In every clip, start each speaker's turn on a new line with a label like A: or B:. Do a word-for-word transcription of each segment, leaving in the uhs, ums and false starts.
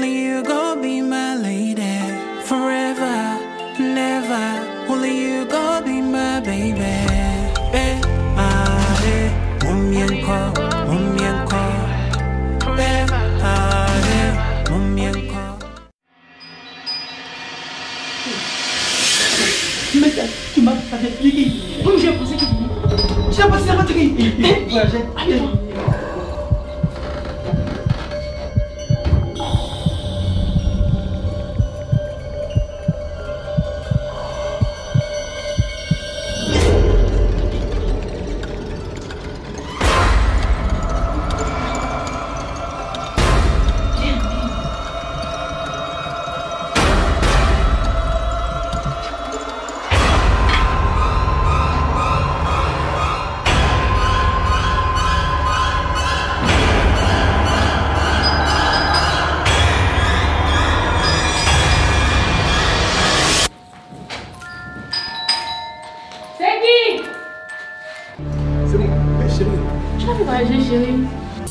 A: only you go be my lady. Forever, never, only you go be my baby. Be my baby, mumienko, mumienko. Be my baby, mumienko.
B: Mais tu m'as pas expliqué. Oui, j'ai pensé que j'ai pensé à votre vie.
C: Chérie.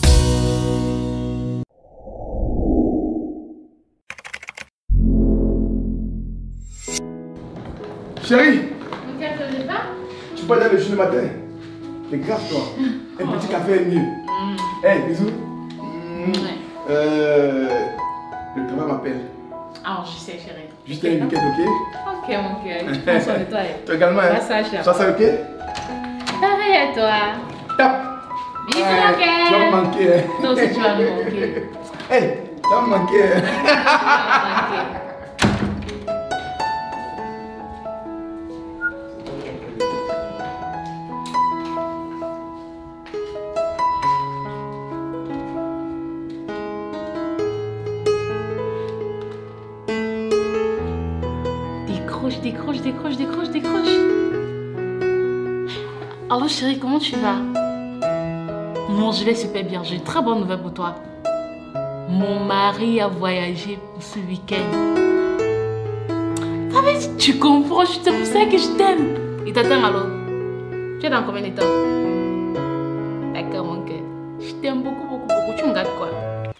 D: Chérie,
C: Ok, je ne pas.
D: tu peux aller le jus le matin. C'est grave toi. Un petit café est mieux. Eh, hey, bisous. Mmh.
C: Ouais.
D: Euh, le travail m'appelle.
C: Ah, je sais, chérie.
D: Juste un week-end, ok?
C: Ok, mon cœur. Je prends soin de toi.
D: Toi également, hein?
C: Ça, ça,
D: ça, ça, ok?
C: Pareil à toi.
D: Top!
C: Bisous,
D: ouais,
C: mon cœur.
D: Tu vas me manquer. Hein?
C: Toi aussi, tu vas me manquer.
D: Hey, tu vas me manquer. Hein?
C: Tu vas me manquer. Décroche, décroche, décroche, décroche, décroche. Alors chérie, comment tu vas? Non, je vais super bien. J'ai une très bonne nouvelle pour toi. Mon mari a voyagé pour ce week-end. Tu comprends? C'est pour ça que je t'aime. Il t'attend alors. Tu es dans combien de temps? D'accord, mon cœur. Je t'aime beaucoup, beaucoup, beaucoup. Tu me gardes quoi?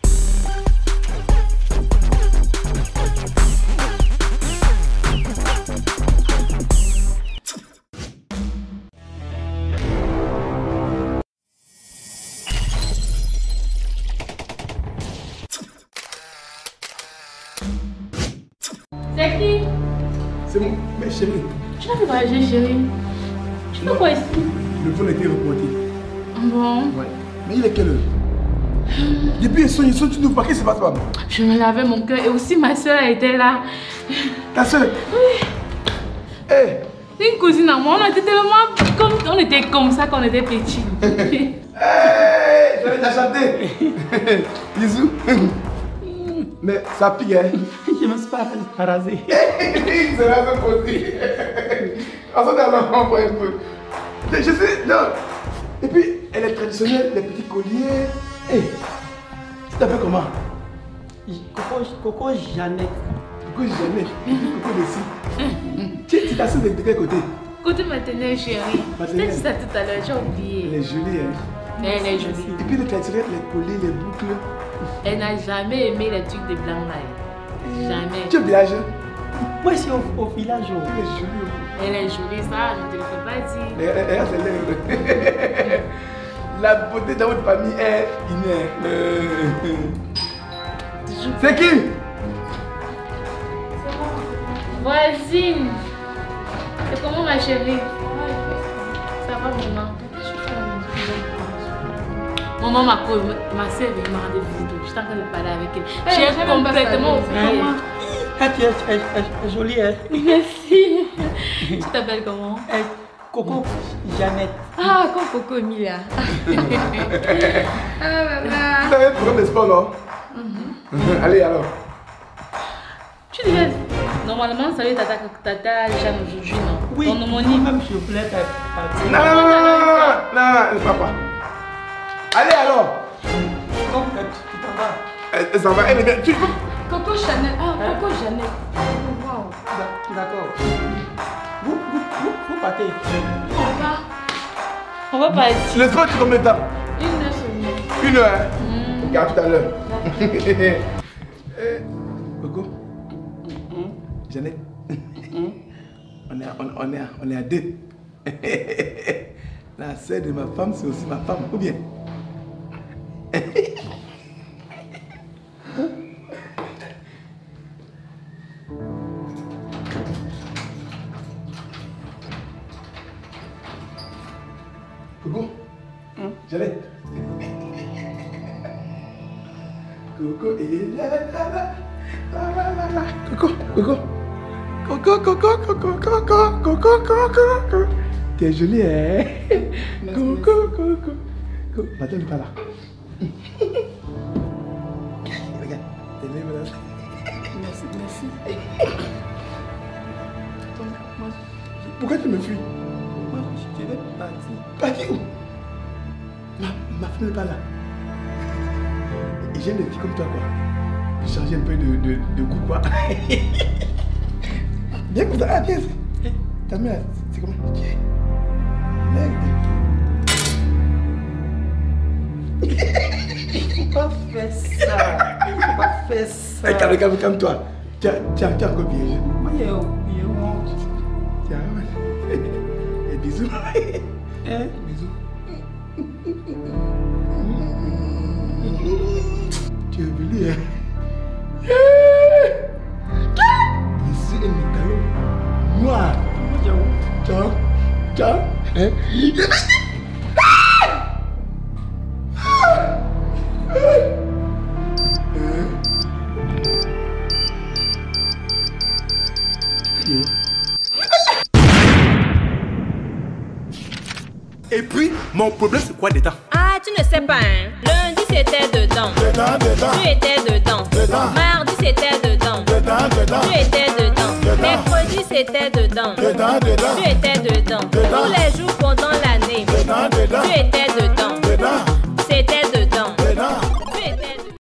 C: C'est qui?
D: C'est bon, mais chérie.
C: Tu vas voyager, chérie. Tu fais quoi ici?
D: Le vol a été reporté.
C: Bon.
D: Ouais. Mais il est quelle heure? Depuis ils sont, ils sont, tu n'ouvres pas, qu'est-ce qui se passe pas?
C: Je me lavais mon cœur et aussi ma soeur était là.
D: Ta soeur?
C: Oui.
D: Eh! Hey.
C: C'est une cousine à moi, on était tellement comme, on était comme ça quand on était petits.
D: Hey, j'avais déjà chanté. Bisous. Mais ça pique, hein?
B: Je me suis pas rasé.
D: C'est la même côté. En fait, on pour un peu. Je sais, non. Et puis, elle est traditionnelle, les petits colliers. Hé, hey, tu t'appelles comment?
B: Coco, Coco Jeannette.
D: Coco Jeannette. Coco Dessi. Tu t'assures de quel côté?
C: Côté maternelle, chérie. Je t'ai dit ça tout à l'heure, j'ai oublié.
D: Elle est jolie, hein?
C: Elle est jolie.
D: Et puis, les traditionnels, les colliers, les boucles.
C: Elle n'a jamais aimé les trucs de blanc là. Jamais.
D: Tu es village?
B: Moi, je suis au, au village.
D: Elle est jolie.
C: Elle est jolie, ça, je ne te le fais pas dire.
D: Regarde ses lèvres. La beauté de votre famille est innée. C'est qui?
C: Voisine. C'est comment ma chérie? Ça va, maman? Maman, ma, ma soeur est m'a rendu visite. Je suis en train de parler avec elle.
B: Hey,
C: J'ai complètement oublié.
B: Ah, tu es, es, es, es jolie, hein?
C: Merci. Tu t'appelles comment?
B: Eh, Coco Jeannette.
C: Ah, comme Coco Emilia. Ah, maman.
D: Vous avez un programme de sport, non? Mm-hmm. Allez, alors.
C: Tu disais, normalement, ça va être Tata, Tata Jeanne aujourd'hui, non?
B: Oui,
C: ton homonyme.
B: même je voulais faire partie.
D: Non, non, non, non, non, non, non, papa. Allez, alors.
B: Donc, tu t'en vas.
D: Elle s'en va, elle est bien. Tu peux.
C: Coco Chanel. Ah, Coco Jeannette. Wow.
B: D'accord. Vous, vous, vous, vous partez.
C: On va. On va partir.
D: Le sport, tu combien de temps?
C: Une heure seulement.
D: Une heure, hein?
C: Mm.
D: Ok, à tout à l'heure. Eh, Coco. Jeannette. On est, à, on, on, est à, on est à deux. La sœur de ma femme, c'est aussi ma femme, ou bien? Coco, Jeannette. Coco et là, là, là, là, là, là, là. Coco, Coco. Coco, Coco, Coco, Coco, Coco, Coco, Coco. T'es jolie, hein? Coco, Coco, Coco. Madame n'est pas là. Regarde, t'es là, madame.
B: Merci, merci.
D: Pourquoi tu me fuis?
B: Moi, je vais partir.
D: Partir où? Ma, ma femme n'est pas là. Et j'aime des filles comme toi, quoi. Changer un peu de, de, de goût, quoi. Viens comme ça. Ah, viens. Ta mère, c'est comment? Tiens.
B: Il faut pas faire ça. Il faut pas faire ça.
D: Hey, calme, calme, calme-toi. Tiens, tiens, tiens, encore bien.
B: Moi, il y a honte.
D: Tiens, et bisous.
B: Hein?
D: Bisous. Tu es venu, hein? Ici, un métallo noir. Ciao. Ciao. Hein? Et puis, mon problème, c'est quoi dedans?
E: Ah, tu ne sais pas, hein? Lundi, c'était dedans.
D: Dedans, dedans.
E: Tu étais dedans.
D: Dedans.
E: Mardi, c'était dedans.
D: Dedans, dedans.
E: Tu étais dedans.
D: Dedans.
E: Mercredi, c'était dedans.
D: Dedans, dedans.
E: Tu étais dedans.
D: Dedans.
E: Tous les jours pendant l'année.
D: Dedans, dedans.
E: Tu étais dedans.